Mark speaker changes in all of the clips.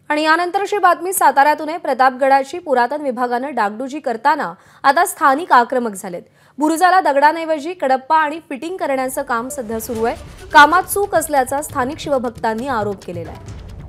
Speaker 1: आणि यानंतरची बातमी साताऱ्यातून आहे। प्रतापगडाची पुरातन विभागाने डागडुजी करताना आता स्थानिक आक्रमक झालेत। बुरुजाला दगडांऐवजी कडप्पा आणि फिटिंग करण्याचं काम सध्या सुरू आहे। कामात चूक असल्याचा स्थानिक शिवभक्तांनी आरोप केलेला आहे।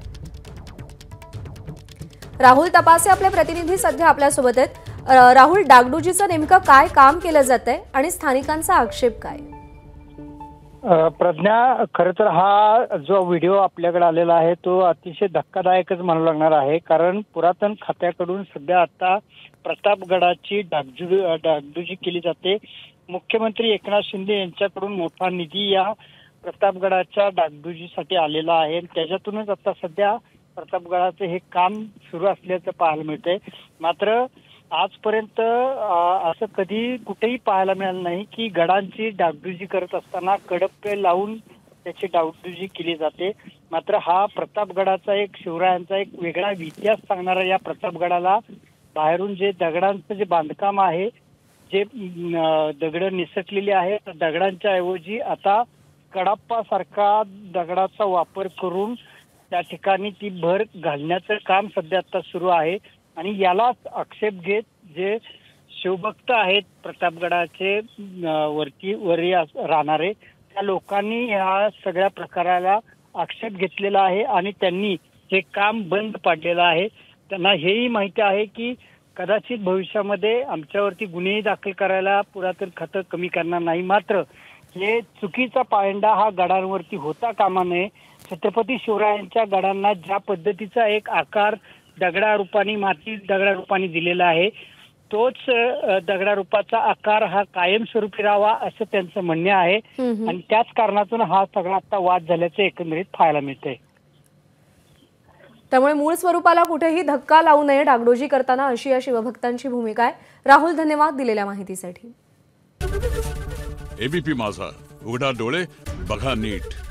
Speaker 1: राहुल तपासे आपले प्रतिनिधी सध्या आपल्या सोबत आहेत। राहुल, डागडुजीचं नेमकं काय काम केलं जातंय आणि स्थानिकांचा आक्षेप काय?
Speaker 2: प्रज्ञा, खरं तर हा जो व्हिडिओ आपल्याकडे आलेला आहे तो अतिशय धक्कादायकच म्हणावं लागणार आहे। कारण पुरातन खात्याकडून सध्या आता प्रतापगडाची डागडुजी केली जाते। मुख्यमंत्री एकनाथ शिंदे यांच्याकडून मोठा निधी या प्रतापगडाच्या डागडुजीसाठी आलेला आहे। त्याच्यातूनच आता सध्या प्रतापगडाचं हे काम सुरू असल्याचं पाहायला मिळतंय। मात्र आजपर्यंत असं कधी कुठेही पाहायला मिळालं नाही की गडांची डागडुजी करत असताना कडप्पे लावून त्याची डागडुजी केली जाते। मात्र हा प्रतापगडाचा एक शिवरायांचा एक वेगळा इतिहास सांगणारा या प्रतापगडाला बाहेरून जे दगडांचं जे बांधकाम आहे, जे दगड निसटलेली आहे, दगडांच्या ऐवजी आता कडप्पा सारखा दगडाचा वापर करून त्या ठिकाणी ती भर घालण्याचं काम सध्या आता सुरू आहे। आणि यालाच आक्षेप घेत जे शिवभक्त आहेत प्रतापगडाचे वरी राहणारे त्या लोकांनी या सगळ्या प्रकाराला आक्षेप घेतलेला आहे आणि त्यांनी हे काम बंद पाडलेलं आहे। त्यांना हेही माहिती आहे की कदाचित भविष्यामध्ये आमच्यावरती गुन्हेही दाखल करायला पुरातन खातं कमी करणार नाही। मात्र हे चुकीचा पायंडा हा गडांवरती होता कामा नये। छत्रपती शिवरायांच्या गडांना ज्या पद्धतीचा एक आकार दगडारूपाने माती दगडारूपाने दिलेला आहे, तोच दगडारूपाचा आकार हा कायमस्वरूपी राहावा असं त्यांचं म्हणणे आहे। आणि त्याच कारणातून हा सगळा आता वाद झाल्याचं एकंदरीत पाहायला मिळतंय।
Speaker 1: त्यामुळे मूळ स्वरूपाला कुठेही धक्का लावू नये डागडुजी करताना, अशी या शिवभक्तांची भूमिका आहे। राहुल, धन्यवाद दिलेल्या माहितीसाठी।
Speaker 3: एबीपी माझा, उघडा डोळे बघा नीट।